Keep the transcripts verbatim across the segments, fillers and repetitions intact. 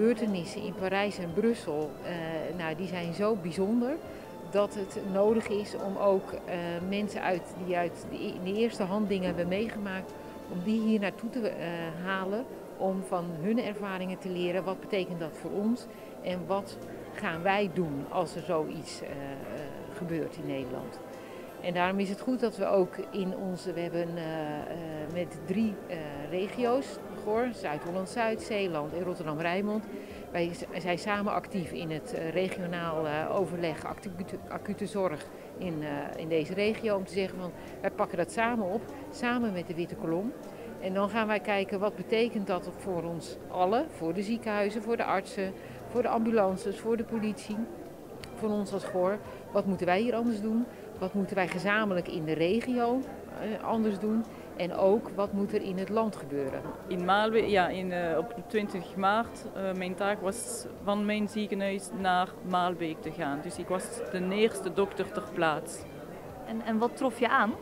gebeurtenissen in Parijs en Brussel, uh, nou, die zijn zo bijzonder dat het nodig is om ook uh, mensen uit, die uit de, de eerste hand dingen hebben meegemaakt, om die hier naartoe te uh, halen, om van hun ervaringen te leren wat betekent dat voor ons en wat gaan wij doen als er zoiets uh, uh, gebeurt in Nederland. En daarom is het goed dat we ook in onze, we hebben uh, uh, met drie uh, regio's, Goor, Zuid-Holland-Zuid, Zeeland en Rotterdam-Rijnmond. Wij zijn samen actief in het uh, regionaal uh, overleg acute, acute zorg in, uh, in deze regio. Om te zeggen van, wij pakken dat samen op, samen met de Witte Kolom. En dan gaan wij kijken wat betekent dat voor ons allen, voor de ziekenhuizen, voor de artsen, voor de ambulances, voor de politie, voor ons als Goor. Wat moeten wij hier anders doen? Wat moeten wij gezamenlijk in de regio uh, anders doen? En ook, wat moet er in het land gebeuren? In Maalbeek, ja, in, uh, op twintig maart, uh, mijn taak was van mijn ziekenhuis naar Maalbeek te gaan. Dus ik was de eerste dokter ter plaatse. En, en wat trof je aan?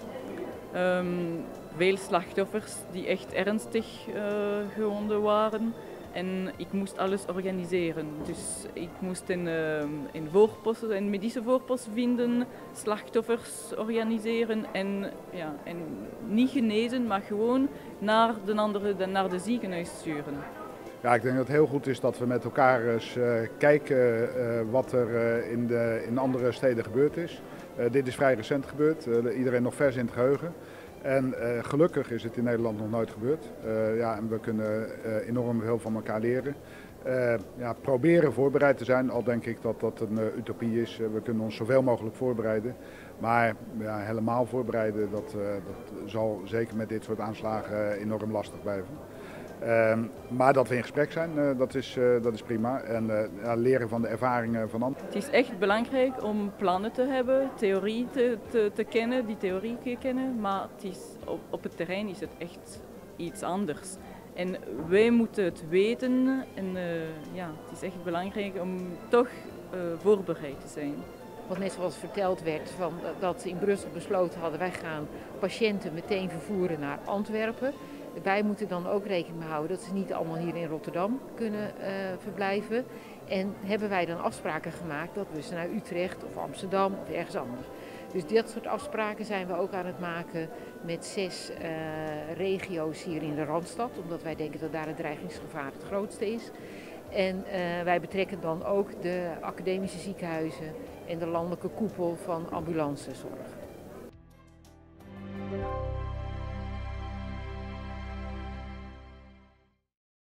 Um, veel slachtoffers die echt ernstig uh, gewonden waren. En ik moest alles organiseren. Dus ik moest een, een, voorpost, een medische voorpost vinden, slachtoffers organiseren en, ja, en niet genezen, maar gewoon naar de, andere, naar de ziekenhuis sturen. Ja, ik denk dat het heel goed is dat we met elkaar eens uh, kijken uh, wat er uh, in, de, in andere steden gebeurd is. Uh, dit is vrij recent gebeurd, uh, iedereen nog vers in het geheugen. En uh, gelukkig is het in Nederland nog nooit gebeurd. Uh, ja, en we kunnen uh, enorm veel van elkaar leren. Uh, ja, proberen voorbereid te zijn, al denk ik dat dat een uh, utopie is. Uh, we kunnen ons zoveel mogelijk voorbereiden. Maar ja, helemaal voorbereiden, dat, uh, dat zal zeker met dit soort aanslagen uh, enorm lastig blijven. Uh, maar dat we in gesprek zijn, uh, dat, is, uh, dat is prima. En uh, ja, leren van de ervaringen van anderen. Het is echt belangrijk om plannen te hebben, theorie te, te, te kennen, die theorie te kennen. Maar het is, op, op het terrein is het echt iets anders. En wij moeten het weten en uh, ja, het is echt belangrijk om toch uh, voorbereid te zijn. Wat net zoals verteld werd, van, dat ze in Brussel besloten hadden, wij gaan patiënten meteen vervoeren naar Antwerpen. Wij moeten dan ook rekening mee houden dat ze niet allemaal hier in Rotterdam kunnen uh, verblijven. En hebben wij dan afspraken gemaakt dat we ze naar Utrecht of Amsterdam of ergens anders. Dus dat soort afspraken zijn we ook aan het maken met zes uh, regio's hier in de Randstad. Omdat wij denken dat daar het dreigingsgevaar het grootste is. En uh, wij betrekken dan ook de academische ziekenhuizen en de landelijke koepel van ambulancezorg.